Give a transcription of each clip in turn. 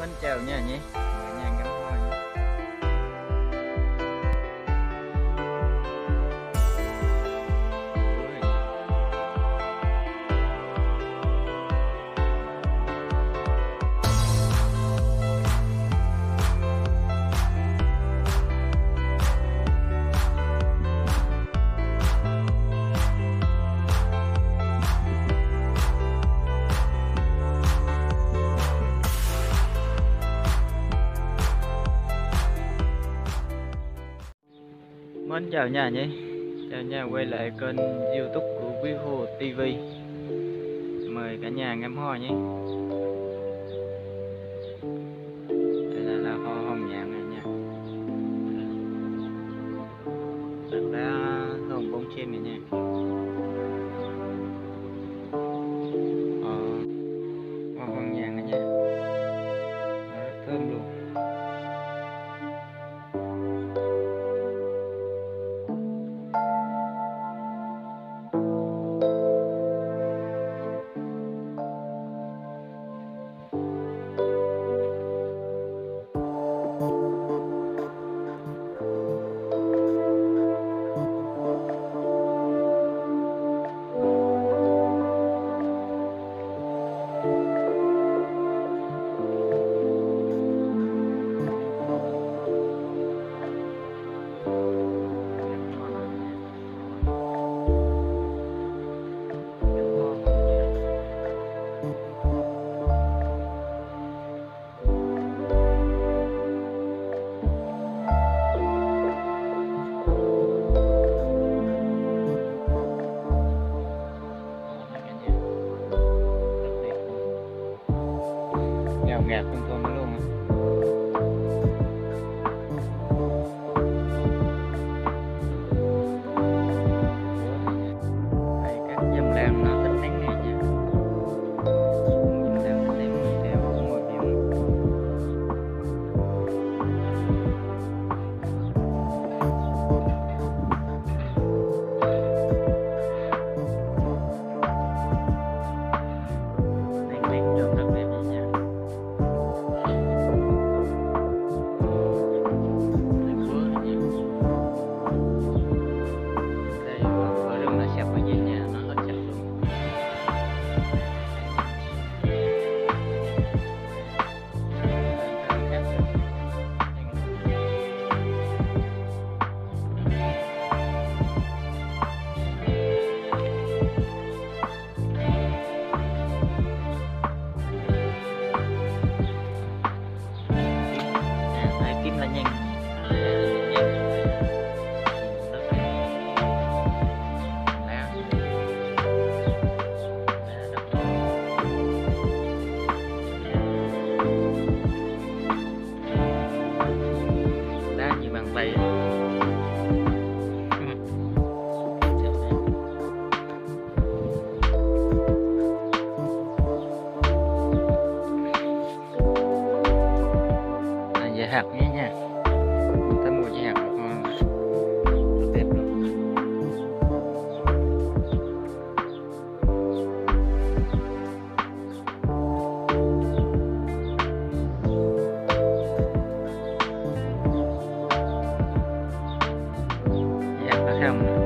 Mến chào nha nhé, nhà ngắm hoa nhé. Mến chào nhà nhé, chào nhà quay lại kênh YouTube của Quý Hồ TV. Mời cả nhà ngắm hoa nhé. Đây là hoa hồng nhạn này nha, rất là hồng bông sen này nha. Hoa hồng nhạn này nha, rất thơm luôn. Ngào ngạt con tôm luôn á. Đây, các dầm lan nó thích nắng này nha. Dầm lan thích nắng theo môi biển. Nắng nắng trông rất đẹp nha. Kiếm là nhanh, đá như bàn tay. Dễ hạt nhé nha, tới mùa dễ hạt rất đẹp luôn. Dễ hạt phải không?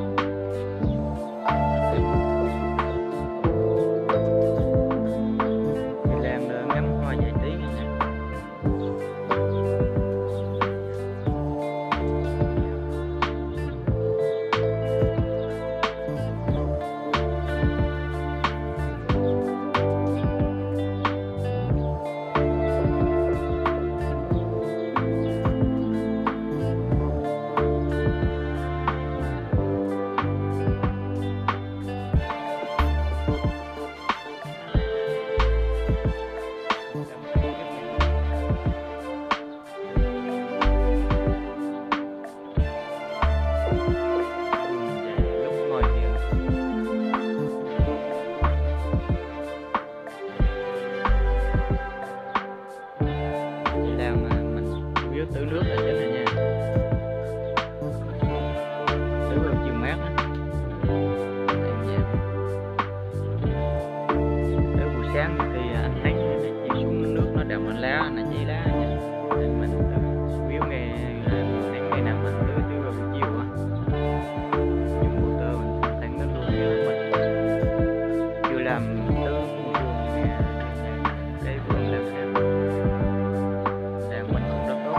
Tưới nước ở trên này nha, tưới vào chiều mát á. Tới buổi sáng khi ánh nắng nó chiếu xuống nước nó đậm mình lá là chỉ lá nha. Nên mình biếu ngày ngày nào mình tưới vào buổi chiều á, dùng motor mình thẳng nó luôn chứ mình chưa làm tưới cũng vườn nè, cái vườn làm sao mình cũng rất tốt.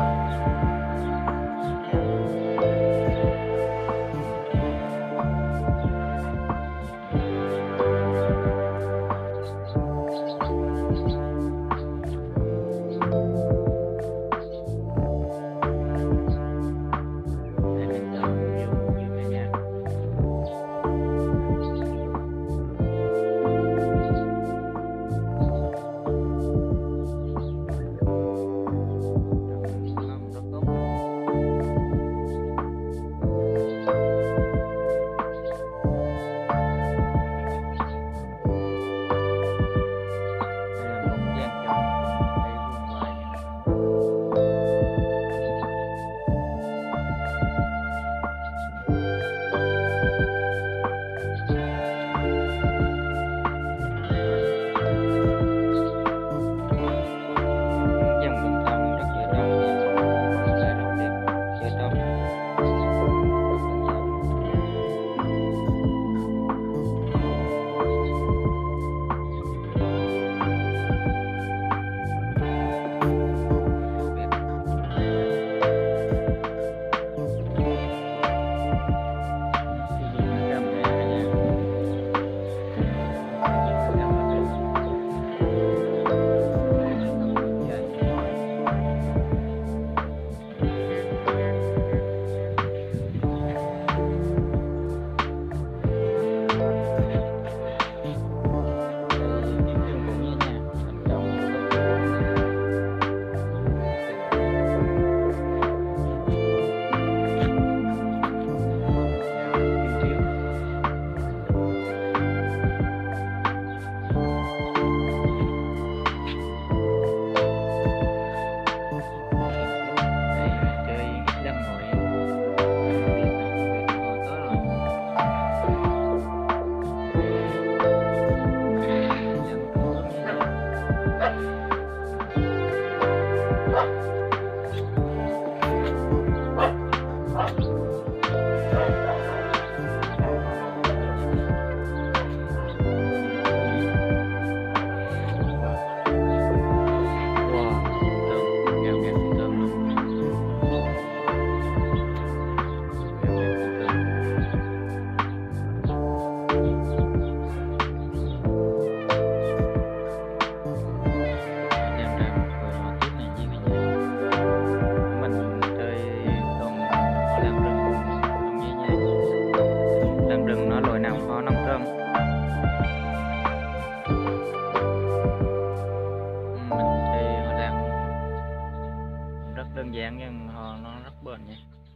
Đơn giản nhưng nó rất bền nha.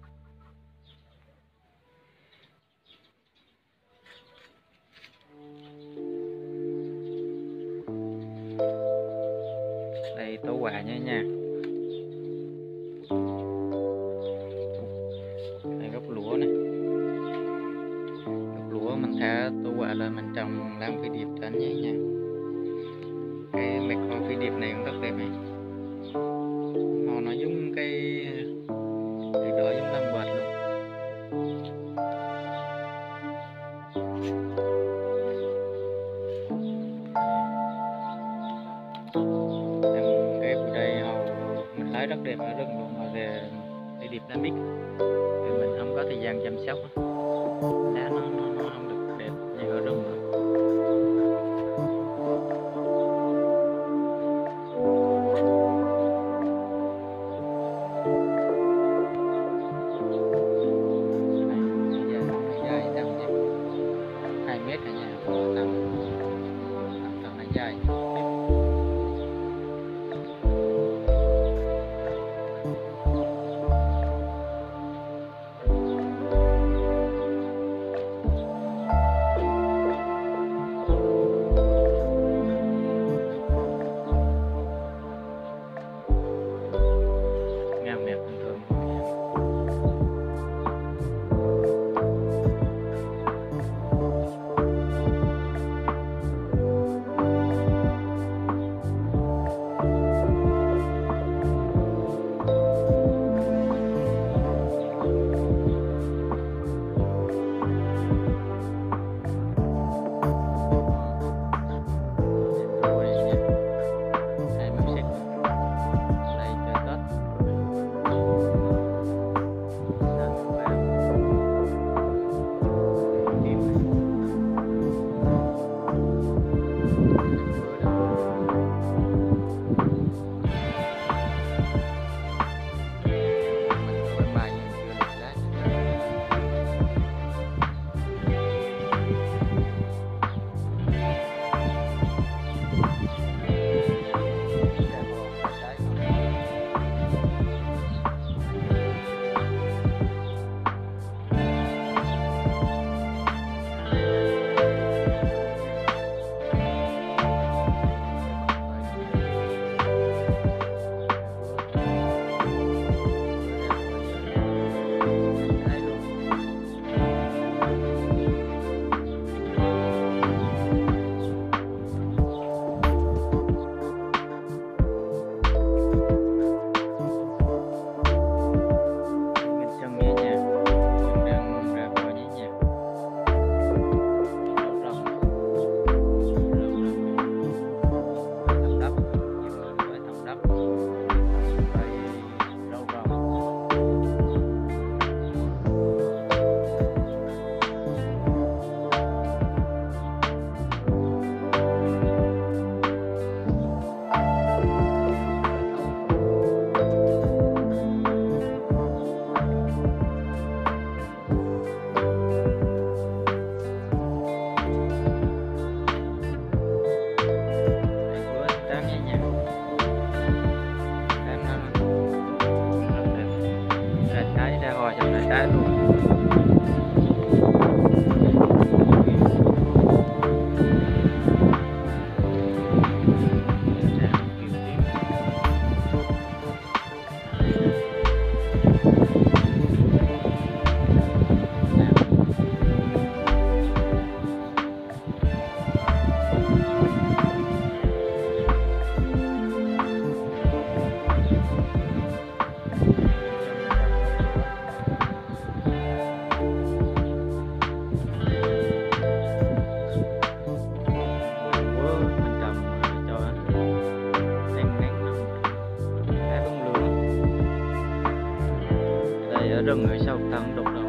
Đây tủ quà nha. Đây gốc lúa này, gốc lúa mình thả tủ quà lên mình trồng làm phi điệp trên vậy nha. Cái mấy con phi điệp này cũng rất đẹp này. Nó giống cây đỏ giống làm bệt luôn. Cái bụi đây mình thấy rất đẹp ở rừng luôn, mà về cây điệp Lambic thì mình không có thời gian chăm sóc, lá nó không được đẹp như ở rừng nữa. rừng ở sau tầng độc lập